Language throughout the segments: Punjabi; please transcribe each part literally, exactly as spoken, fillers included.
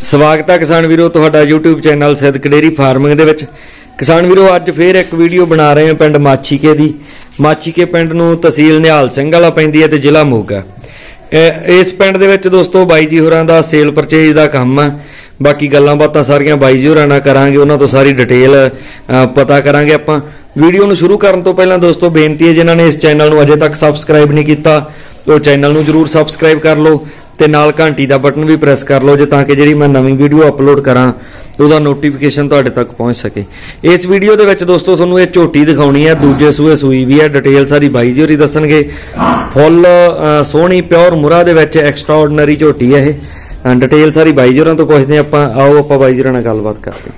स्वागत है किसान वीरो तुहाडा YouTube channel Sidhak dairy farming दे विच। किसान वीरो अज फिर एक वीडियो बना रहे हैं पिंड माछीके दी। माछीके पिंड नूं तहसील निहाल सिंह वाला पैंदी है ते जिला मोगा। इस पिंड दे विच दोस्तों बाई जी होरां दा सेल परचेज दा काम है। बाकी गल्लां बातां सारियां बाई जी होरां नाल करांगे, उन्हां तो सारी डिटेल पता करांगे आपां। वीडियो नूं शुरू करन तो पहलां दोस्तों बेनती है, जिन्हां ने इस चैनल नूं अजे तक सबसक्राइब नहीं कीता तो चैनल नूं जरूर सबसक्राइब कर लो ते नाल घंटी दा बटन भी प्रेस कर लो, जे ताकि जिहड़ी मैं नवीं वीडियो अपलोड करां ਉਹਦਾ नोटिफिकेशन ਤੁਹਾਡੇ तक पहुंच सके। इस वीडियो ਦੇ ਵਿੱਚ ਦੋਸਤੋ ਤੁਹਾਨੂੰ ਇਹ ਝੋਟੀ ਦਿਖਾਉਣੀ ਹੈ, ਦੂਜੇ ਸੂਏ ਸੂਈ ਵੀ ਹੈ। डिटेल ਸਾਰੀ ਬਾਈ ਜੀ ਹੋਰੀ ਦੱਸਣਗੇ। ਫੁੱਲ ਸੋਹਣੀ ਪਿਓਰ ਮੁਰਾ ਦੇ ਵਿੱਚ ਐਕਸਟਰਾਆਰਡੀਨਰੀ ਝੋਟੀ ਹੈ ਇਹ। डिटेल ਸਾਰੀ ਬਾਈ ਜੀ ਹੋਰਾਂ ਤੋਂ ਪੁੱਛਦੇ ਆਪਾਂ। ਆਓ ਆਪਾਂ ਬਾਈ ਜੀ ਹੋਰਾਂ ਨਾਲ ਗੱਲਬਾਤ ਕਰਦੇ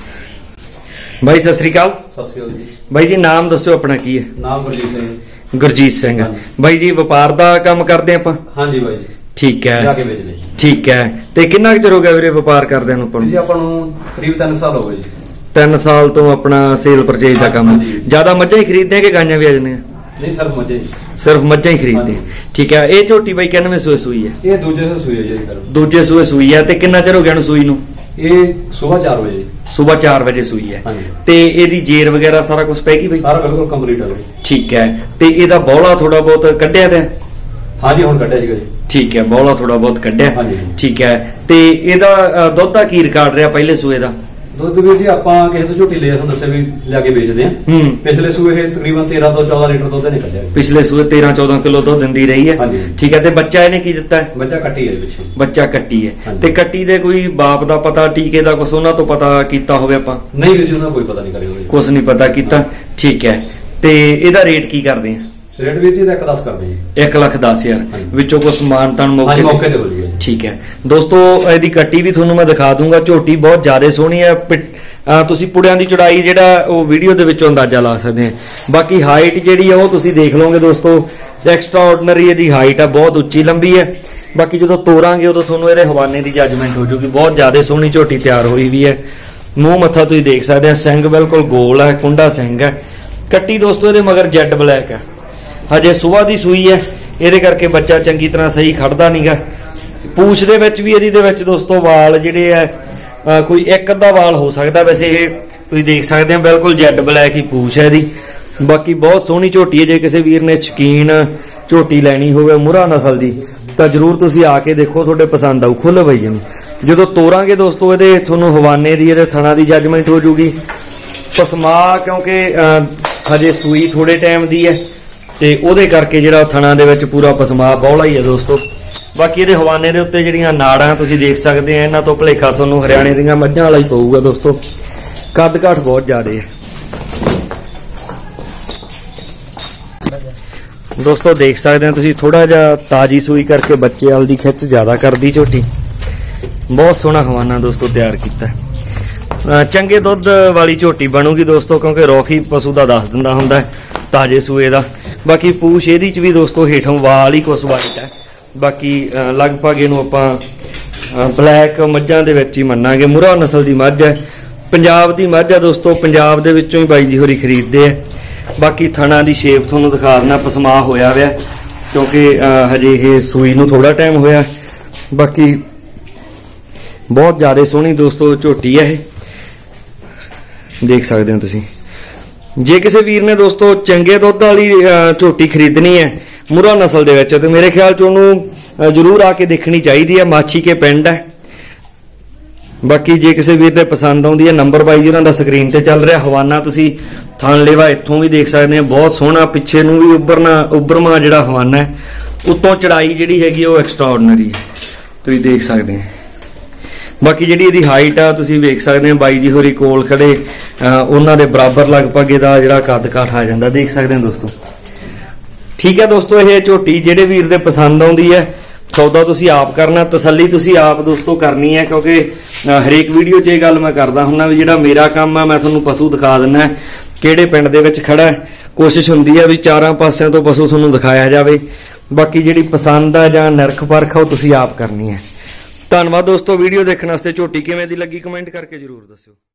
ਹਾਂ। ਬਾਈ ਸਤਿ ਸ੍ਰੀ ਅਕਾਲ। ਸਤਿ ਸ੍ਰੀ ਅਕਾਲ ਜੀ। ਬਾਈ ਜੀ ਨਾਮ ਦੱਸਿਓ ਆਪਣਾ ਕੀ ਹੈ? ਨਾਮ ਗੁਰਜੀਤ ਸਿੰਘ। ਗੁਰਜੀਤ ਸਿੰਘ। ਬਾਈ ਜੀ ਵਪਾਰ ਦਾ ਕੰਮ ਕਰਦੇ ਆਪਾਂ? ਹਾਂਜੀ ਬਾਈ ਜੀ। ठीक है, जाके बेच ले। ठीक है। ते किन्ना क चिर हो गया वीरे व्यापार करदे नु? जी ਆਪਾਂ ਨੂੰ करीब तीन साल हो गए जी। तीन साल तो अपना सेल परचेज का काम। ज्यादा मज्झां ही खरीदते हैं कि गाइयां भी आ जांदियां? नहीं सिर्फ मज्झां ही। सिर्फ मज्झां ही खरीदते हैं, ठीक है। ये झोटी बाई किन्नवें सूए सूई है? ये दूजे सूए सूई है जी। दूजे सूए सूई है। ते किन्ना चिर हो गया नु सूई नु? ये सुबह चार बजे। सुबह चार बजे सूई है। ते एदी जेर वगैरह सारा कुछ पैगी भाई? सारा बिल्कुल कंप्लीट है। ठीक है। ते एदा बौला थोड़ा बहुत कड्ढिया ते? हाँ जी हुण कड्ढिया जी। ठीक है, बौला थोड़ा बहुत कड्ढिया। ठीक है। ते एदा दुध दा की रिकॉर्ड रहा पहले सूए दा? दुध भी जी ਆਪਾਂ ਕਿਸੇ ਤੋਂ ਝੋਟੀ ਲਿਆ ਤੁਹਾਨੂੰ ਦੱਸਿਆ ਵੀ ਲਿਆ ਕੇ ਵੇਚਦੇ ਆ। ਪਿਛਲੇ ਸੂਏ ਇਹ ਤਕਰੀਬਨ तेरह ਤੋਂ चौदह ਲੀਟਰ ਦੁੱਧ ਨੇ ਕੱਢਿਆ। ਪਿਛਲੇ ਸੂਏ तेरह चौदह ਕਿਲੋ ਦੁੱਧ ਦਿੰਦੀ ਰਹੀ ਹੈ। ਠੀਕ ਹੈ। ਤੇ ਬੱਚਾ ਇਹਨੇ ਕੀ ਦਿੱਤਾ ਹੈ? ਬੱਚਾ ਕੱਟੀ ਹੈ ਪਿੱਛੇ। ਬੱਚਾ ਕੱਟੀ ਹੈ। ਤੇ ਕੱਟੀ ਦੇ ਕੋਈ ਬਾਪ ਦਾ ਪਤਾ, ਟੀਕੇ ਦਾ ਕੁਛ ਉਹਨਾਂ ਤੋਂ ਪਤਾ ਕੀਤਾ ਹੋਵੇ ਆਪਾਂ? ਨਹੀਂ ਜੀ ਉਹਨਾਂ ਕੋਈ ਪਤਾ ਨਹੀਂ ਕਰਿਆ ਹੋਵੇ। ਕੁਛ ਨਹੀਂ ਪਤਾ ਕੀਤਾ। ਠੀਕ ਹੈ। ਤੇ ਇਹਦਾ ਰੇਟ ਕੀ ਕਰਦੇ ਆ? रेट भी जी एक दस कर दी। एक लाख दस हजार विचों को समान तन मौके मौके दे हो जाएगा। ठीक है दोस्तों, ਇਹਦੀ ਕੱਟੀ ਵੀ ਤੁਹਾਨੂੰ ਮੈਂ ਦਿਖਾ ਦੂੰਗਾ। ਝੋਟੀ ਬਹੁਤ ਜ਼ਿਆਦਾ ਸੋਹਣੀ ਹੈ। ਤੁਸੀਂ ਪੁੜਿਆਂ ਦੀ ਚੌੜਾਈ ਜਿਹੜਾ ਉਹ ਵੀਡੀਓ ਦੇ ਵਿੱਚੋਂ ਅੰਦਾਜ਼ਾ ਲਾ ਸਕਦੇ ਆ। ਬਾਕੀ ਹਾਈਟ ਜਿਹੜੀ ਆ ਉਹ ਤੁਸੀਂ ਦੇਖ ਲਓਗੇ ਦੋਸਤੋ। ਐਕਸਟਰਾਆਰਡੀਨਰੀ ਇਹਦੀ ਹਾਈਟ ਆ, ਬਹੁਤ ਉੱਚੀ ਲੰਬੀ ਹੈ। ਬਾਕੀ ਜਦੋਂ ਤੋਰਾਂਗੇ ਉਦੋਂ ਤੁਹਾਨੂੰ ਇਹਦੇ ਹਵਾਨੇ ਦੀ ਜੱਜਮੈਂਟ ਹੋ ਜਾਊਗੀ। ਬਹੁਤ ਜ਼ਿਆਦਾ ਸੋਹਣੀ ਝੋਟੀ ਤਿਆਰ ਹੋਈ ਵੀ ਹੈ। ਮੂੰਹ ਮੱਥਾ ਤੁਸੀਂ ਦੇਖ ਸਕਦੇ ਆ। ਸਿੰਘ ਬਿਲਕੁਲ ਗੋਲ ਹੈ, ਕੁੰਡਾ ਸਿੰਘ ਹੈ। ਕੱਟੀ ਦੋਸਤੋ ਇਹਦੇ ਮਗਰ ਜੈਡ ਬਲੈਕ ਹੈ। ਹਜੇ ਸੁਬਾਹ ਦੀ ਸੂਈ ਹੈ, ਇਹਦੇ ਕਰਕੇ ਬੱਚਾ ਚੰਗੀ ਤਰ੍ਹਾਂ ਸਹੀ ਖੜਦਾ ਨਹੀਂਗਾ। ਪੂਛ ਦੇ ਵਿੱਚ ਵੀ ਇਹਦੀ ਦੇ ਵਿੱਚ ਦੋਸਤੋ ਵਾਲ ਜਿਹੜੇ ਆ ਕੋਈ ਇੱਕ ਅੱਧਾ ਵਾਲ ਹੋ ਸਕਦਾ, ਵੈਸੇ ਇਹ ਤੁਸੀਂ ਦੇਖ ਸਕਦੇ ਆ ਬਿਲਕੁਲ ਜੈਡ ਬਲੈਕ ਹੀ ਪੂਛ ਹੈ ਇਹਦੀ। ਬਾਕੀ ਬਹੁਤ ਸੋਹਣੀ ਝੋਟੀ ਹੈ। ਜੇ ਕਿਸੇ ਵੀਰ ਨੇ ਸ਼ੌਕੀਨ ਝੋਟੀ ਲੈਣੀ ਹੋਵੇ ਮੁਰਾ ਨਸਲ ਦੀ ਤਾਂ ਜਰੂਰ ਤੁਸੀਂ ਆ ਕੇ ਦੇਖੋ, ਤੁਹਾਡੇ ਪਸੰਦ ਆਊ। ਖੁੱਲ੍ਹ ਬਈ ਜੀ ਜਦੋਂ ਤੋਰਾਂਗੇ ਦੋਸਤੋ ਇਹਦੇ ਤੁਹਾਨੂੰ ਹਵਾਨੇ ਦੀ ਇਹਦੇ ਥਣਾ ਦੀ ਜੱਜਮੈਂਟ ਹੋ ਜੂਗੀ। ਪਸਮਾ ਕਿਉਂਕਿ ਹਜੇ ਸੂਈ ਥੋੜੇ ਟਾਈਮ ਦੀ ਹੈ ਤੇ ਉਹਦੇ ਕਰਕੇ ਜਿਹੜਾ ਥਣਾ ਦੇ ਵਿੱਚ ਪੂਰਾ ਪਸਮਾ ਬੌਲਾ ਹੀ ਹੈ ਦੋਸਤੋ। ਬਾਕੀ ਇਹਦੇ ਹਵਾਨੇ ਦੇ ਉੱਤੇ ਜਿਹੜੀਆਂ ਨਾੜਾਂ ਤੁਸੀਂ ਦੇਖ ਸਕਦੇ ਆ, ਇਹਨਾਂ ਤੋਂ ਭਲੇਖਾ ਤੁਹਾਨੂੰ ਹਰਿਆਣੇ ਦੀਆਂ ਮੱਝਾਂ ਵਾਲਾ ਹੀ ਪਊਗਾ ਦੋਸਤੋ। ਕੱਦ ਕਾਠ ਬਹੁਤ ਜ਼ਿਆਦਾ ਹੈ ਦੋਸਤੋ। ਦੇਖ ਸਕਦੇ ਆ ਤੁਸੀਂ ਥੋੜਾ ਜਿਹਾ ਤਾਜੀ ਸੂਈ ਕਰਕੇ ਬੱਚੇ ਵਾਲ ਦੀ ਖਿੱਚ ਜ਼ਿਆਦਾ ਕਰਦੀ ਝੋਟੀ। ਬਹੁਤ ਸੋਹਣਾ ਹਵਾਨਾ ਦੋਸਤੋ ਤਿਆਰ ਕੀਤਾ। ਚੰਗੇ ਦੁੱਧ ਵਾਲੀ ਝੋਟੀ ਬਣੂਗੀ ਦੋਸਤੋ, ਕਿਉਂਕਿ ਰੋਖੀ ਪਸ਼ੂ ਦਾ ਦੱਸ ਦਿੰਦਾ ਹੁੰਦਾ ਤਾਜੇ ਸੂਏ ਦਾ। ਬਾਕੀ ਪੂਛ ਇਹਦੀ ਚ ਵੀ ਦੋਸਤੋ ਹੇਠੋਂ ਵਾਲ ਹੀ ਕੁਛ ਵਾਈਟ ਹੈ। ਬਾਕੀ ਲਗਭਗ ਇਹਨੂੰ ਆਪਾਂ ਬਲੈਕ ਮੱਝਾਂ ਦੇ ਵਿੱਚ ਹੀ ਮੰਨਾਂਗੇ। ਮੁਰਾ ਨਸਲ ਦੀ ਮੱਝ ਹੈ, ਪੰਜਾਬ ਦੀ ਮੱਝ ਹੈ ਦੋਸਤੋ। ਪੰਜਾਬ ਦੇ ਵਿੱਚੋਂ ਹੀ ਬਾਈ ਜੀ ਹੋਰੀ ਖਰੀਦਦੇ ਆ। ਬਾਕੀ ਥਣਾ ਦੀ ਸ਼ੇਪ ਤੁਹਾਨੂੰ ਦਿਖਾ ਦੇਣਾ, ਪਸਮਾ ਹੋਇਆ ਹੋਇਆ ਕਿਉਂਕਿ ਹਜੇ ਇਹ ਸੂਈ ਨੂੰ ਥੋੜਾ ਟਾਈਮ ਹੋਇਆ। ਬਾਕੀ ਬਹੁਤ ਜ਼ਿਆਦਾ ਸੋਹਣੀ ਦੋਸਤੋ ਝੋਟੀ ਹੈ ਇਹ, ਦੇਖ ਸਕਦੇ ਹੋ ਤੁਸੀਂ। ਜੇ ਕਿਸੇ ਵੀਰ ਨੇ ਦੋਸਤੋ ਚੰਗੇ ਦੁੱਧ ਵਾਲੀ ਝੋਟੀ ਖਰੀਦਣੀ ਹੈ ਮੁਰਾ ਨਸਲ ਦੇ ਵਿੱਚ ਤੇ ਮੇਰੇ ਖਿਆਲ ਚ ਉਹਨੂੰ ਜ਼ਰੂਰ ਆ ਕੇ ਦੇਖਣੀ ਚਾਹੀਦੀ ਹੈ। ਮਾਛੀਕੇ ਪਿੰਡ ਹੈ। ਬਾਕੀ ਜੇ ਕਿਸੇ ਵੀਰ ਦੇ ਪਸੰਦ ਆਉਂਦੀ ਹੈ, ਨੰਬਰ ਬਾਈ ਜੀ ਉਹਨਾਂ ਦਾ ਸਕਰੀਨ ਤੇ ਚੱਲ ਰਿਹਾ। ਹਵਾਨਾ ਤੁਸੀਂ ਥਣ ਲੇਵਾ ਇੱਥੋਂ ਵੀ ਦੇਖ ਸਕਦੇ ਆ, ਬਹੁਤ ਸੋਹਣਾ। ਪਿੱਛੇ ਨੂੰ ਵੀ ਉੱਭਰਨਾ ਉੱਭਰਮਾ ਜਿਹੜਾ ਹਵਾਨਾ ਹੈ, ਉੱਤੋਂ ਚੜਾਈ ਜਿਹੜੀ ਹੈਗੀ ਉਹ ਐਕਸਟਰਾਆਰਡੀਨਰੀ ਹੈ, ਤੁਸੀਂ ਦੇਖ ਸਕਦੇ ਆ। ਬਾਕੀ ਜਿਹੜੀ ਇਹਦੀ ਹਾਈਟ ਆ ਤੁਸੀਂ ਵੇਖ ਸਕਦੇ ਹੋ, ਬਾਈ ਜੀ ਹੋਰੀ ਕੋਲ ਖੜੇ ਉਹਨਾਂ ਦੇ ਬਰਾਬਰ ਲਗਭਗ ਇਹਦਾ ਜਿਹੜਾ ਕੱਦ ਕਾਠ ਆ ਜਾਂਦਾ, ਦੇਖ ਸਕਦੇ ਹੋ ਦੋਸਤੋ। ਠੀਕ ਹੈ ਦੋਸਤੋ, ਇਹ ਝੋਟੀ ਜਿਹੜੇ ਵੀਰ ਦੇ ਪਸੰਦ ਆਉਂਦੀ ਹੈ, ਸੌਦਾ ਤੁਸੀਂ ਆਪ ਕਰਨਾ, ਤਸੱਲੀ ਤੁਸੀਂ ਆਪ ਦੋਸਤੋ ਕਰਨੀ ਹੈ। ਕਿਉਂਕਿ ਹਰੇਕ ਵੀਡੀਓ 'ਚ ਇਹ ਗੱਲ ਮੈਂ ਕਰਦਾ ਹੁੰਦਾ ਵੀ ਜਿਹੜਾ ਮੇਰਾ ਕੰਮ ਆ ਮੈਂ ਤੁਹਾਨੂੰ ਪਸ਼ੂ ਦਿਖਾ ਦਿੰਦਾ ਕਿਹੜੇ ਪਿੰਡ ਦੇ ਵਿੱਚ ਖੜਾ। ਕੋਸ਼ਿਸ਼ ਹੁੰਦੀ ਹੈ ਵੀ ਚਾਰਾਂ ਪਾਸਿਆਂ ਤੋਂ ਪਸ਼ੂ ਤੁਹਾਨੂੰ ਦਿਖਾਇਆ ਜਾਵੇ। ਬਾਕੀ ਜਿਹੜੀ ਪਸੰਦ ਆ ਜਾਂ ਨਿਰਖ ਪਰਖ ਉਹ ਤੁਸੀਂ ਆਪ ਕਰਨੀ ਹੈ। ਧੰਨਵਾਦ ਦੋਸਤੋ ਵੀਡੀਓ ਦੇਖਣ ਵਾਸਤੇ। ਝੋਟੀ ਕਿਵੇਂ ਦੀ ਲੱਗੀ ਕਮੈਂਟ ਕਰਕੇ ਜਰੂਰ ਦੱਸਿਓ।